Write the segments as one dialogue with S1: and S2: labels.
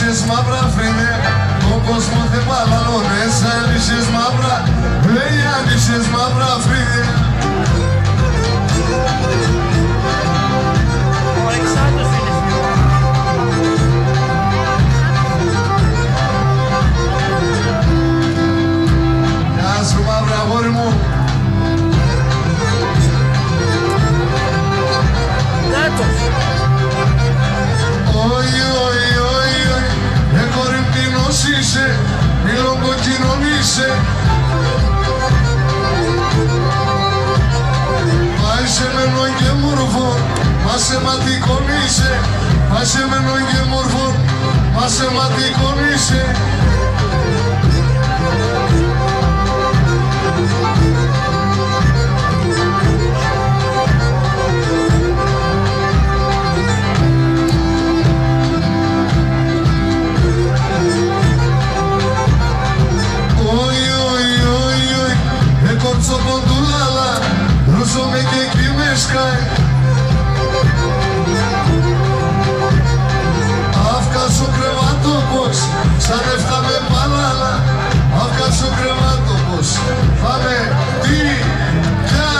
S1: λύσεις μαύρα φίλε, τον κόσμο δεν παλαλώνες. Λύσεις μαύρα, λέει λύσεις μαύρα φίλε.
S2: Ο Αλεξάνδρος είναι
S1: Γεια σου μαύρα αγόρι μου.
S2: Κάτος.
S1: Όχι, όχι, όχι, όχι, κορυμπτινός είσαι, μιλογκοκκινόν είσαι. Πάει σε μένον και μορφόν, μαθηματικών είσαι. Πάει σε μένον και μορφόν, μαθηματικών είσαι. Κορτσοποντούλαλα, ρούσομαι και εκεί με σκάει. Αύκασο κρεβάτοπος, σαν έφτα με παλάλα. Αύκασο κρεβάτοπος, πάμε τι, πια.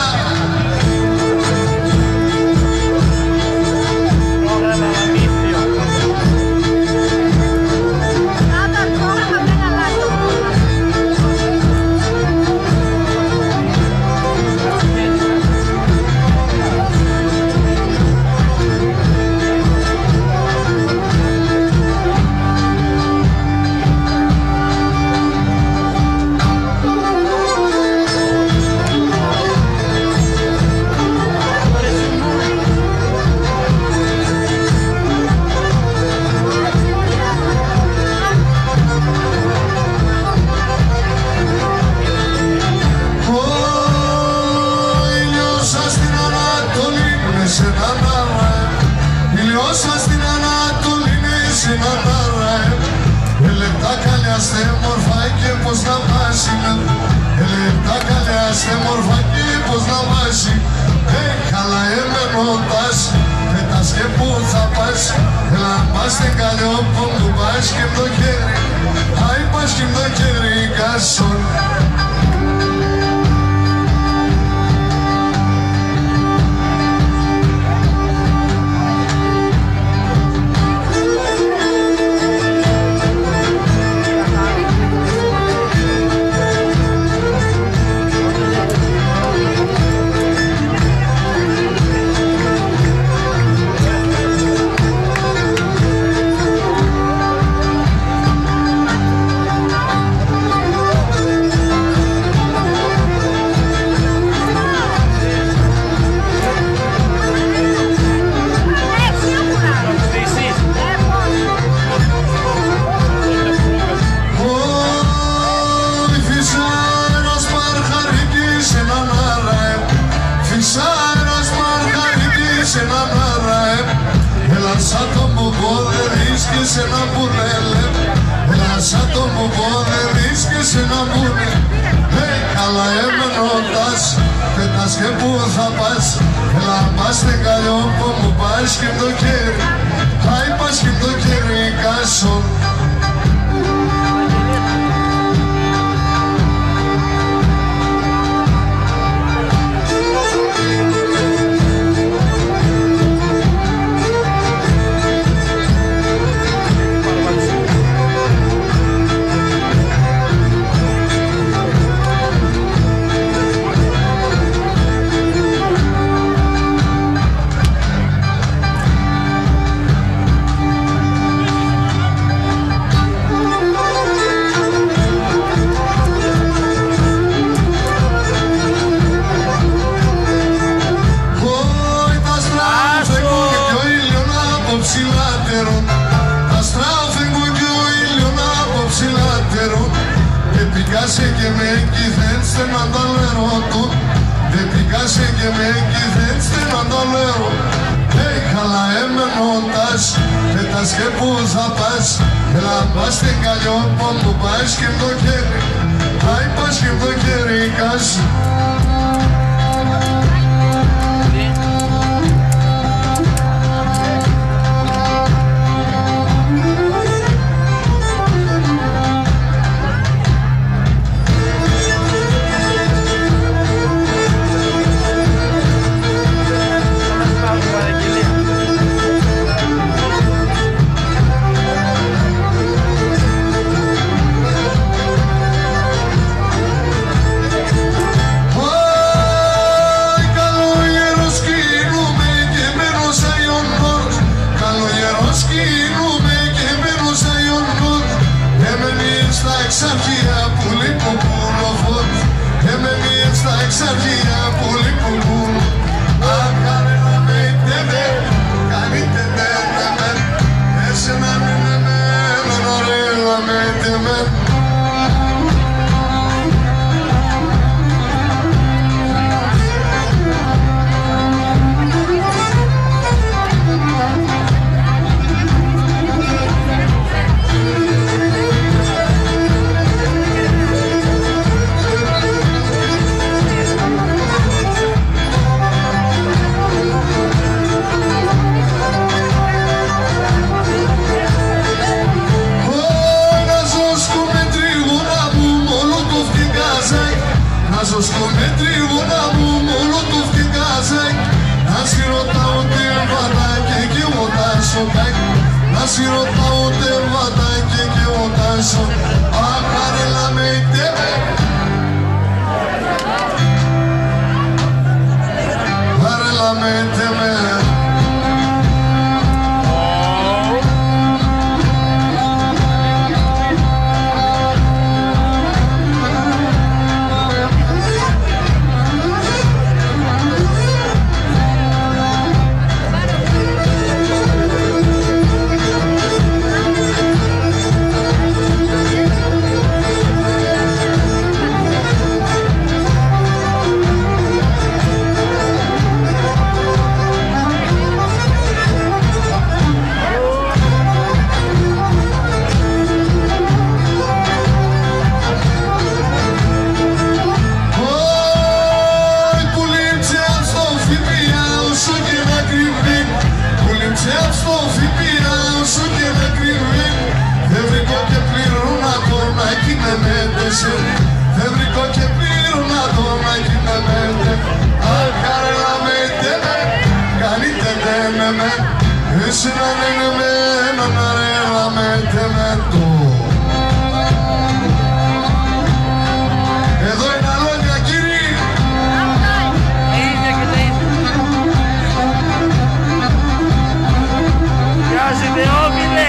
S1: λαμέτε με. Δεν βρήκω και πλήρωνα το να κοινεμέτε. Αχάρε να μέτε με, καλύτερα με με. Εσύ να είναι με, να ρε να μέτε με το. Εδώ είναι αλόγια κύριοι.
S2: Είναι και τα ίδια. Βιάζεται όμιλε.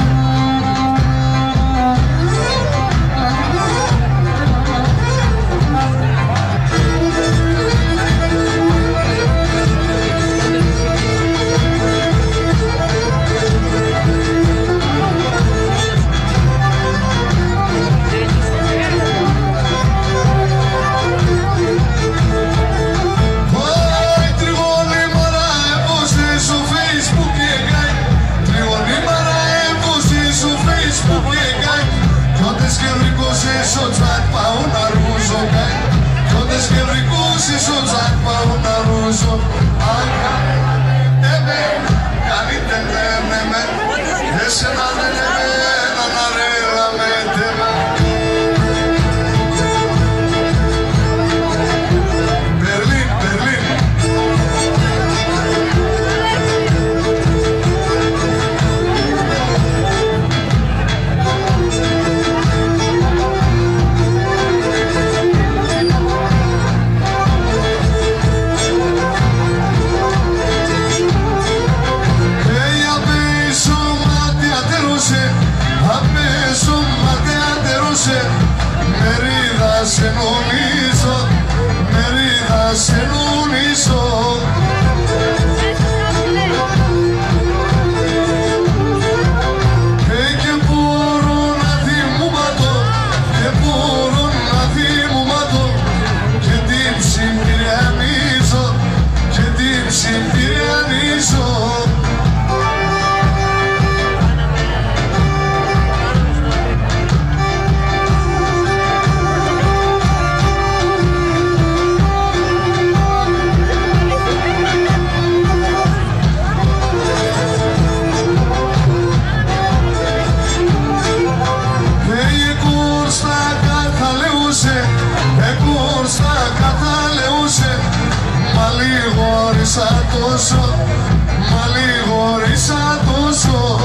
S1: Μα λιγόρισα τόσο.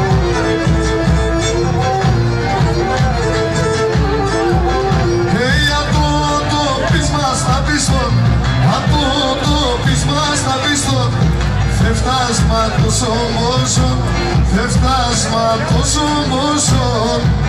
S1: Και για το πείσμα στα πίστον, από το πείσμα στα πίστον, δεν φτάσμα τόσο μόσο, δεν φτάσμα τόσο μόσο.